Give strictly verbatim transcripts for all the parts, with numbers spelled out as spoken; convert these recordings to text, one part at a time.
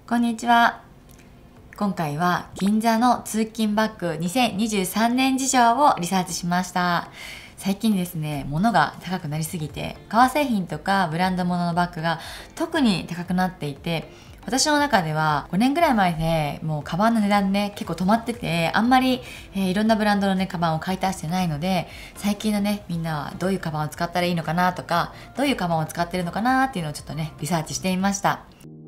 こんにちは。今回は銀座の通勤バッグにせんにじゅうさんねん事情をリサーチしました。最近ですね、物が高くなりすぎて、革製品とかブランド物のバッグが特に高くなっていて、私の中ではごねんぐらい前でもうカバンの値段ね結構止まってて、あんまり、えー、いろんなブランドのねカバンを買い足してないので、最近のねみんなはどういうカバンを使ったらいいのかなとか、どういうカバンを使ってるのかなっていうのをちょっとねリサーチしてみました。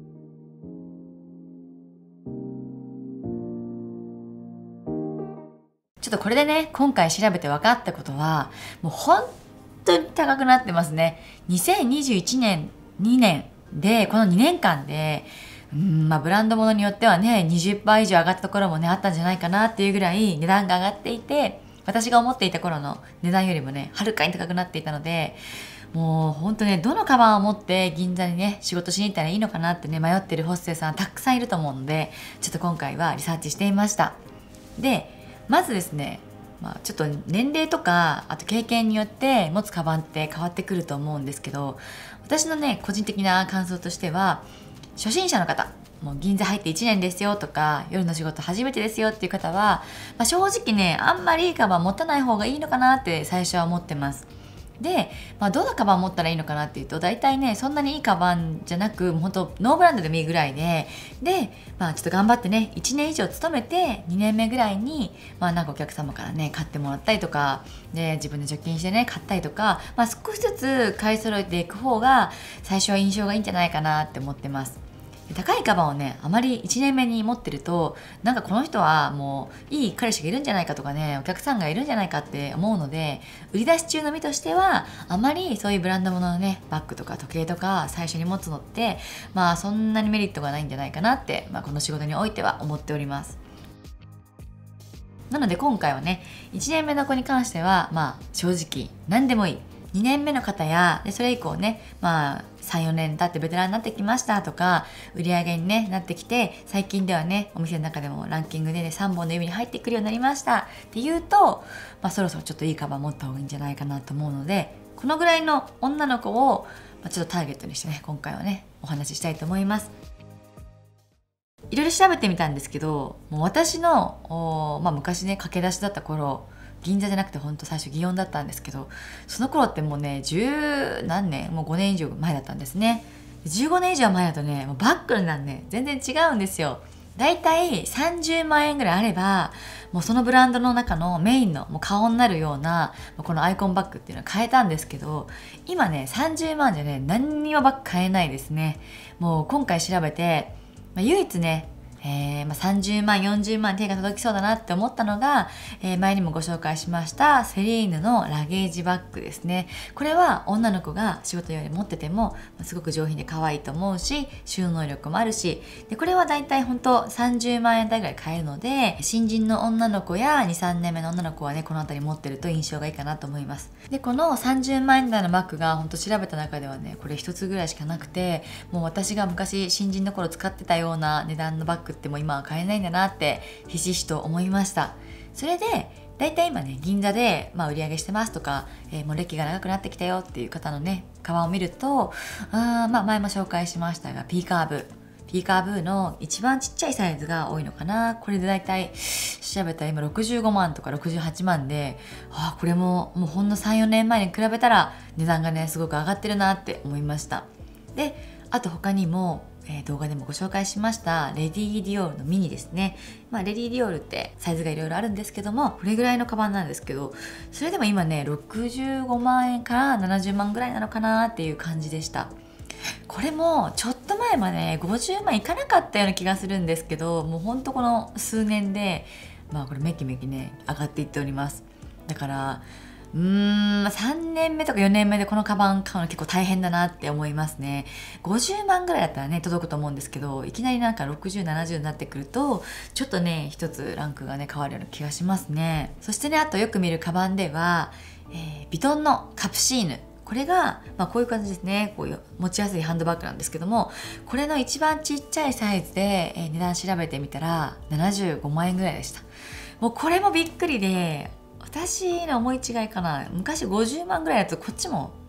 ちょっとこれでね、今回調べて分かったことは、もう本当に高くなってますね。にせんにじゅういちねん、にねんで、このにねんかんで、うん、まあブランド物によってはね、にじゅっばい以上上がったところもね、あったんじゃないかなっていうぐらい値段が上がっていて、私が思っていた頃の値段よりもね、はるかに高くなっていたので、もう本当ね、どのカバンを持って銀座にね、仕事しに行ったらいいのかなってね、迷ってるホステスさんたくさんいると思うので、ちょっと今回はリサーチしてみました。で、まずですね、まあ、ちょっと年齢とかあと経験によって持つカバンって変わってくると思うんですけど、私のね個人的な感想としては、初心者の方、もう銀座入っていちねんですよとか夜の仕事初めてですよっていう方は、まあ、正直ねあんまりいいカバン持たない方がいいのかなって最初は思ってます。で、まあ、どのカバン持ったらいいのかなっていうと、大体ねそんなにいいカバンじゃなく、本当ノーブランドでもいいぐらいで、で、まあ、ちょっと頑張ってねいちねん以上勤めてにねんめぐらいに、まあ、なんかお客様からね買ってもらったりとかで、自分で貯金してね買ったりとか、まあ、少しずつ買い揃えていく方が最初は印象がいいんじゃないかなって思ってます。高いカバンをねあまりいちねんめに持ってると、なんかこの人はもういい彼氏がいるんじゃないかとかね、お客さんがいるんじゃないかって思うので、売り出し中の身としてはあまりそういうブランド物のねバッグとか時計とか最初に持つのってまあそんなにメリットがないんじゃないかなって、まあ、この仕事においては思っております。なので今回はねいちねんめの子に関してはまあ正直何でもいい、にねんめの方やでそれ以降ね、まあさん、よねん経ってベテランになってきましたとか、売り上げに、ね、なってきて、最近ではねお店の中でもランキングで、ね、さんぼんの指に入ってくるようになりましたっていうと、まあ、そろそろちょっといいカバン持った方がいいんじゃないかなと思うので、このぐらいの女の子を、まあ、ちょっとターゲットにしてね今回はねお話ししたいと思います。いろいろ調べてみたんですけど、もう私の、まあ、昔ね駆け出しだった頃、銀座じゃなくてほんと最初祇園だったんですけど、その頃ってもうね十何年、もうごねん以上前だったんですね。じゅうごねん以上前だとね、もうバッグの値段ね全然違うんですよ。だいたいさんじゅうまんえんぐらいあれば、もうそのブランドの中のメインのもう顔になるようなこのアイコンバッグっていうのは買えたんですけど、今ねさんじゅうまんじゃね何にもバッグ買えないですね。もう今回調べて、まあ、唯一ねえーまあ、さんじゅうまんよんじゅうまん手が届きそうだなって思ったのが、えー、前にもご紹介しましたセリーヌのラゲージバッグですね。これは女の子が仕事より持っててもすごく上品で可愛いと思うし、収納力もあるし、でこれはだいたい本当さんじゅうまんえん台ぐらい買えるので、新人の女の子やに、さんねんめの女の子はねこの辺り持ってると印象がいいかなと思います。でこのさんじゅうまんえん台のバッグが本当調べた中ではねこれ一つぐらいしかなくて、もう私が昔新人の頃使ってたような値段のバッグってもう今は買えないんだなってひしひしと思いました。それでだいたい今ね銀座で、まあ、売り上げしてますとか、えー、もう歴が長くなってきたよっていう方のねカバンを見ると、あ、まあ、前も紹介しましたがピーカーブピーカーブーの一番ちっちゃいサイズが多いのかな。これでだいたい調べたら今ろくじゅうごまんとかろくじゅうはちまんで、あ、これももうほんのさん、よねんまえに比べたら値段がねすごく上がってるなって思いました。であと他にもえー、動画でもご紹介しましたレディー・ディオールのミニですね。まあ、レディー・ディオールってサイズがいろいろあるんですけども、これぐらいのカバンなんですけど、それでも今ねろくじゅうごまんえんからななじゅうまんぐらいなのかなっていう感じでした。これもちょっと前までごじゅうまんいかなかったような気がするんですけど、もうほんとこの数年でまあこれめきめきね上がっていっております。だからうーんさんねんめとかよねんめでこのカバン買うの結構大変だなって思いますね。ごじゅうまんぐらいだったらね届くと思うんですけど、いきなりなんかろくじゅう、ななじゅうになってくるとちょっとね一つランクがね変わるような気がしますね。そしてねあとよく見るカバンでは、えー、ヴィトンのカプシーヌ、これが、まあ、こういう感じですね。こういう持ちやすいハンドバッグなんですけども、これの一番ちっちゃいサイズで、えー、値段調べてみたらななじゅうごまんえんぐらいでした。もうこれもびっくりで、私の思い違いかな、昔ごじゅうまんぐらいだとこっちも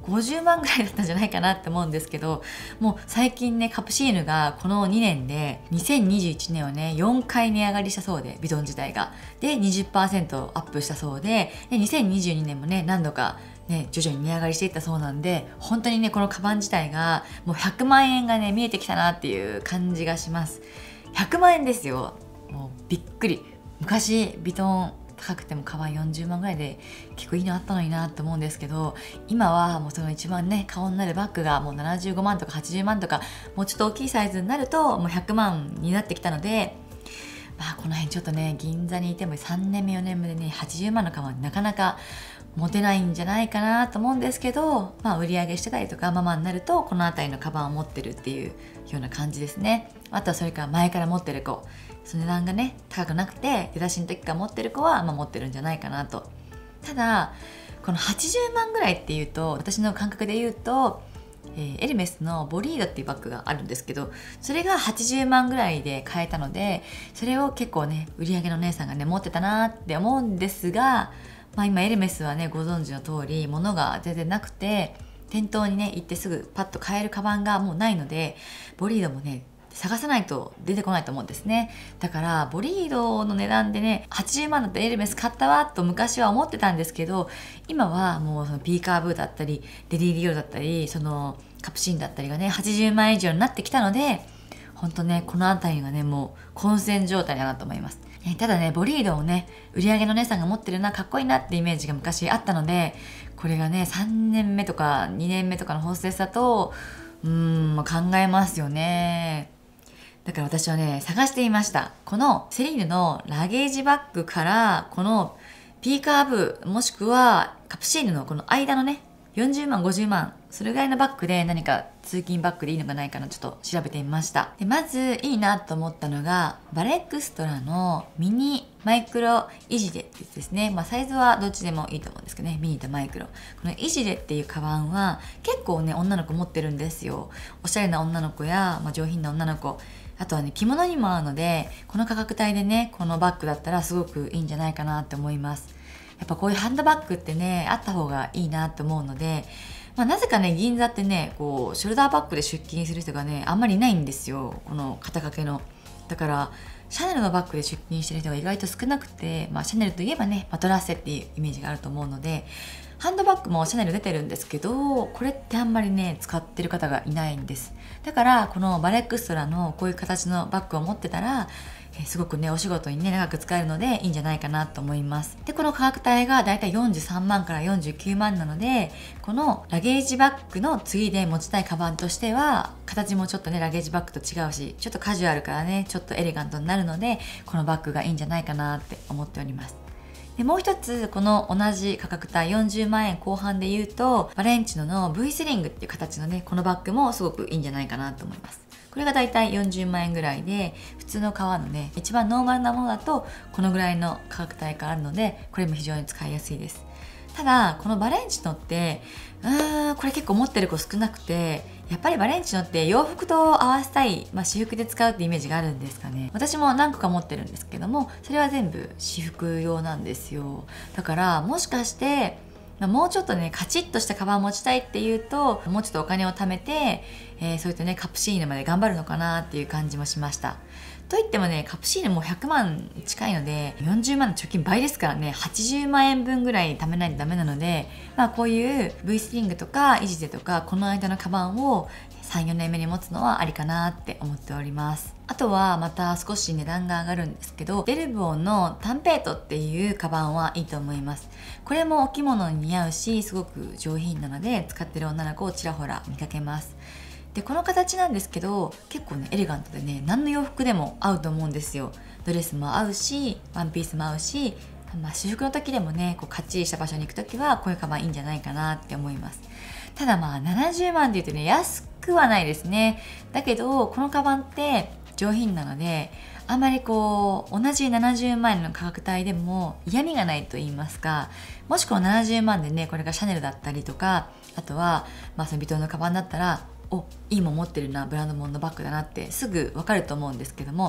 ごじゅうまんぐらいだったんじゃないかなって思うんですけど、もう最近ねカプシーヌがこのにねんでにせんにじゅういちねんはねよんかい値上がりしたそうで、ヴィトン自体がで にじゅっパーセント アップしたそうで、でにせんにじゅうにねんもね何度かね、徐々に値上がりしていったそうなんで、本当にねこのカバン自体がもうひゃくまんえんがね見えてきたなっていう感じがします。ひゃくまんえんですよ。もうびっくり。昔ヴィトン高くてもカバンよんじゅうまんぐらいで結構いいのあったのになって思うんですけど、今はもうその一番ね顔になるバッグがもうななじゅうごまんとかはちじゅうまんとか、もうちょっと大きいサイズになるともうひゃくまんになってきたので、まあこの辺ちょっとね銀座にいてもさんねんめよねんめでねはちじゅうまんのカバンなかなか持てないんじゃないかなと思うんですけど、まあ売り上げしてたりとかママになるとこの辺りのカバンを持ってるっていうような感じですね。あとはそれから前から持ってる子、その値段がね高くなくて出だしの時から持ってる子はまあ持ってるんじゃないかなと。ただこのはちじゅうまんぐらいっていうと、私の感覚で言うと、えー、エルメスのボリードっていうバッグがあるんですけど、それがはちじゅうまんぐらいで買えたので、それを結構ね売り上げの姉さんがね持ってたなって思うんですが、まあ、今エルメスはねご存知の通り物が全然なくて、店頭にね行ってすぐパッと買えるカバンがもうないので、ボリードもね探さないと出てこないと思うんですね。だからボリードの値段でねはちじゅうまんだったらエルメス買ったわと昔は思ってたんですけど、今はもうそのピーカーブーだったりレディー・ディオールだったりそのカプシーンだったりがねはちじゅうまん以上になってきたので、本当ねこの辺りがねもう混戦状態だなと思います。ただねボリードをね売り上げの姉さんが持ってるな、かっこいいなってイメージが昔あったので、これがねさんねんめとかにねんめとかのホステスだとうーん、まあ、考えますよね。だから私はね探していました。このセリーヌのラゲージバッグからこのピーカーブもしくはカプシーヌのこの間のねよんじゅうまんごじゅうまん、それぐらいのバッグで何か通勤バッグでいいのかないかなちょっと調べてみました。でまずいいなと思ったのがバレエクストラのミニマイクロイジレってやつですね。まあサイズはどっちでもいいと思うんですけどね、ミニとマイクロ。このイジレっていうカバンは結構ね女の子持ってるんですよ。おしゃれな女の子や、まあ、上品な女の子、あとはね着物にも合うので、この価格帯でねこのバッグだったらすごくいいんじゃないかなって思います。やっぱこういうハンドバッグってねあった方がいいなって思うので、まあ、なぜかね銀座ってねこうショルダーバッグで出勤する人がねあんまりいないんですよ、この肩掛けの。だからシャネルのバッグで出勤してる人が意外と少なくて、まあ、シャネルといえばねマトラッセっていうイメージがあると思うので、ハンドバッグもシャネル出てるんですけど、これってあんまりね使ってる方がいないんです。だからこのバレエクストラのこういう形のバッグを持ってたらえすごくねお仕事にね長く使えるのでいいんじゃないかなと思います。でこの価格帯がだいたいよんじゅうさんまんからよんじゅうきゅうまんなので、このラゲージバッグの次で持ちたいカバンとしては形もちょっとねラゲージバッグと違うし、ちょっとカジュアルからねちょっとエレガントになるので、このバッグがいいんじゃないかなって思っております。でもう一つこの同じ価格帯よんじゅうまんえんこう半で言うと、バレンチノの V スリングっていう形のねこのバッグもすごくいいんじゃないかなと思います。これがだいたいよんじゅうまんえんぐらいで、普通の革のね一番ノーマルなものだとこのぐらいの価格帯があるので、これも非常に使いやすいです。ただこのバレンチノってうーんこれ結構持ってる子少なくて、やっぱりバレンチノって洋服と合わせたい、まあ、私服で使うってイメージがあるんですかね。私も何個か持ってるんですけども、それは全部私服用なんですよ。だからもしかしてもうちょっとねカチッとしたカバン持ちたいっていうと、もうちょっとお金を貯めて、えー、そういったねカプシーヌまで頑張るのかなっていう感じもしました。といってもねカプシーヌもひゃくまん近いのでよんじゅうまんの貯金倍ですからね、はちじゅうまんえんぶんぐらい貯めないとダメなので、まあこういう V スリングとかイジゼとかこの間のカバンをさんよねんめに持つのはありかなって思っております。あとはまた少し値段が上がるんですけど、デルブオンのタンペートっていうカバンはいいと思います。これもお着物に似合うしすごく上品なので、使ってる女の子をちらほら見かけます。でこの形なんですけど結構ねエレガントでね何の洋服でも合うと思うんですよ。ドレスも合うしワンピースも合うし、まあ、私服の時でもねこうかっちりした場所に行く時はこういうカバンいいんじゃないかなって思います。ただまあななじゅうまんって言うとね安くはないですね。だけどこのカバンって上品なので、あまりこう同じななじゅうまん円の価格帯でも嫌味がないと言いますか、もしくはななじゅうまんでねこれがシャネルだったりとか、あとはまあそのヴィトンのカバンだったらおいいもん持ってるな、ブランド物のバッグだなってすぐ分かると思うんですけども、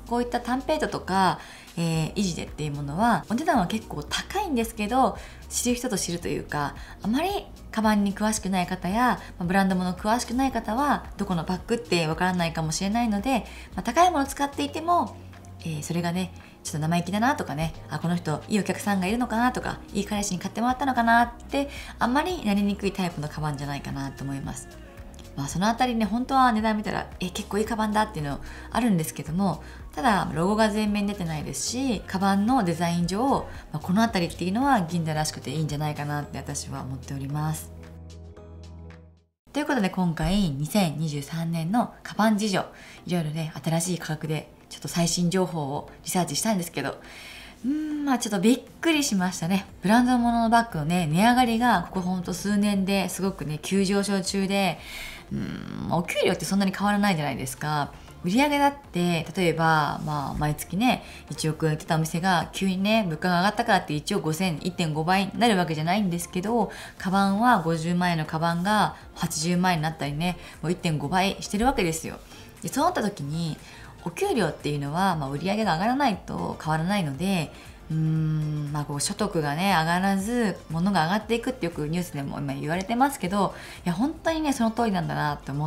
こういったタンペイトとか、えー、イジデっていうものはお値段は結構高いんですけど、知る人と知るというか、あまりカバンに詳しくない方やブランド物詳しくない方はどこのバッグってわからないかもしれないので、まあ、高いものを使っていても、えー、それがねちょっと生意気だなとかね、あこの人いいお客さんがいるのかなとか、いい彼氏に買ってもらったのかなってあんまりなりにくいタイプのカバンじゃないかなと思います。まあ、そのあたりね、本当は値段見たらえ結構いいカバンだっていうのあるんですけども、ただロゴが全面出てないですし、カバンのデザイン上、まあ、このあたりっていうのは銀座らしくていいんじゃないかなって私は思っております。ということで今回にせんにじゅうさんねんのカバン事情、いろいろね新しい価格でちょっと最新情報をリサーチしたんですけど、うーんまあちょっとびっくりしましたね。ブランド物のバッグのね値上がりがここほんと数年ですごくね急上昇中で、うーんお給料ってそんなに変わらないじゃないですか。売上だって例えば、まあ、毎月ねいちおく円売ってたお店が急にね物価が上がったからっていちおくごせん いってんごばいになるわけじゃないんですけど、カバンはごじゅうまんえんのカバンがはちじゅうまんえんになったりね、もう いってんごばいしてるわけですよ。でそうなった時にお給料っていうのは、まあ、売上が上がらないと変わらないので、うーんまあ、こう所得がね上がらず物が上がっていくってよくニュースでも今言われてますけど、いや本当にねその通りなんだなと思って、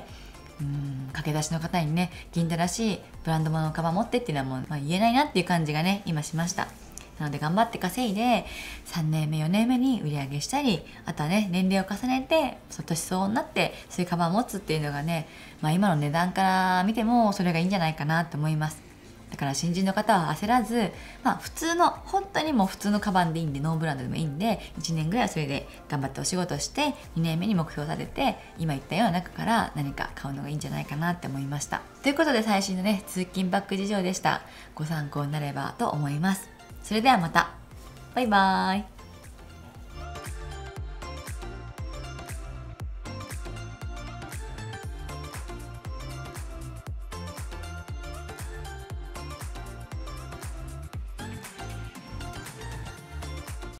うーん駆け出しの方にね銀座らしいブランド物のカバン持ってっていうのはもう、まあ、言えないなっていう感じがね今しました。なので頑張って稼いでさんねんめよねんめに売り上げしたり、あとはね年齢を重ねて年相応になってそういうカバンを持つっていうのがね、まあ、今の値段から見てもそれがいいんじゃないかなと思います。だから新人の方は焦らず、まあ、普通の本当にもう普通のカバンでいいんで、ノーブランドでもいいんでいちねんぐらいはそれで頑張ってお仕事してにねんめに目標を立てて今言ったような中から何か買うのがいいんじゃないかなって思いました。ということで最新のね通勤バッグ事情でした。ご参考になればと思います。それではまた。バイバーイ。